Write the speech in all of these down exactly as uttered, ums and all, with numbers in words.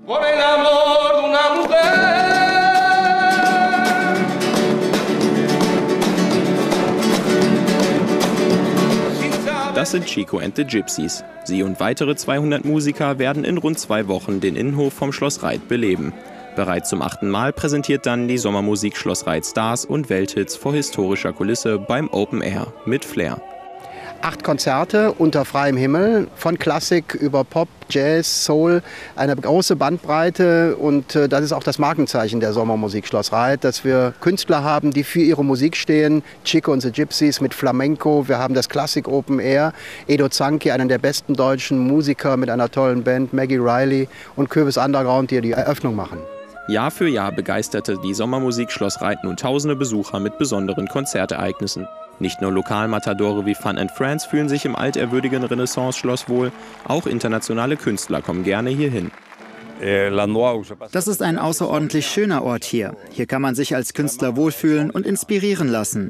Das sind Chico and the Gypsies. Sie und weitere zweihundert Musiker werden in rund zwei Wochen den Innenhof vom Schloss Reit beleben. Bereits zum achten Mal präsentiert dann die Sommermusik Schloss Reit Stars und Welthits vor historischer Kulisse beim Open Air mit Flair. Acht Konzerte unter freiem Himmel, von Klassik über Pop, Jazz, Soul, eine große Bandbreite, und äh, das ist auch das Markenzeichen der Sommermusik Schloss Reit, dass wir Künstler haben, die für ihre Musik stehen. Chico and the Gypsies mit Flamenco, wir haben das Klassik Open Air, Edo Zanki, einen der besten deutschen Musiker mit einer tollen Band, Maggie Riley, und Kürbis Underground, die die Eröffnung machen. Jahr für Jahr begeisterte die Sommermusik Schloss Reit nun tausende Besucher mit besonderen Konzertereignissen. Nicht nur Lokalmatadore wie Fun and Friends fühlen sich im altehrwürdigen Renaissance-Schloss wohl, auch internationale Künstler kommen gerne hierhin. Das ist ein außerordentlich schöner Ort hier. Hier kann man sich als Künstler wohlfühlen und inspirieren lassen.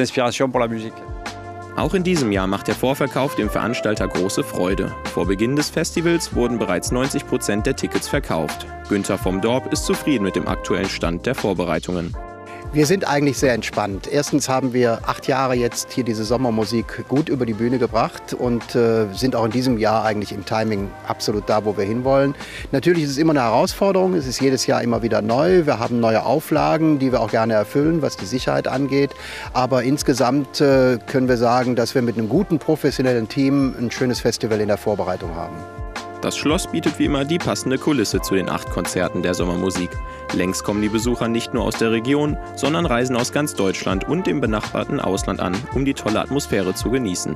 Auch in diesem Jahr macht der Vorverkauf dem Veranstalter große Freude. Vor Beginn des Festivals wurden bereits neunzig Prozent der Tickets verkauft. Günther vom Dorp ist zufrieden mit dem aktuellen Stand der Vorbereitungen. Wir sind eigentlich sehr entspannt. Erstens haben wir acht Jahre jetzt hier diese Sommermusik gut über die Bühne gebracht und äh, sind auch in diesem Jahr eigentlich im Timing absolut da, wo wir hinwollen. Natürlich ist es immer eine Herausforderung, es ist jedes Jahr immer wieder neu. Wir haben neue Auflagen, die wir auch gerne erfüllen, was die Sicherheit angeht. Aber insgesamt äh, können wir sagen, dass wir mit einem guten professionellen Team ein schönes Festival in der Vorbereitung haben. Das Schloss bietet wie immer die passende Kulisse zu den acht Konzerten der Sommermusik. Längst kommen die Besucher nicht nur aus der Region, sondern reisen aus ganz Deutschland und dem benachbarten Ausland an, um die tolle Atmosphäre zu genießen.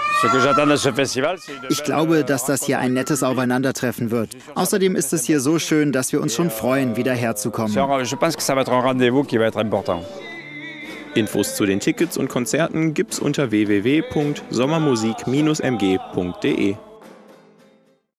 Ich glaube, dass das hier ein nettes Aufeinandertreffen wird. Außerdem ist es hier so schön, dass wir uns schon freuen, wieder herzukommen. Infos zu den Tickets und Konzerten gibt's unter w w w punkt sommermusik Bindestrich m g punkt de.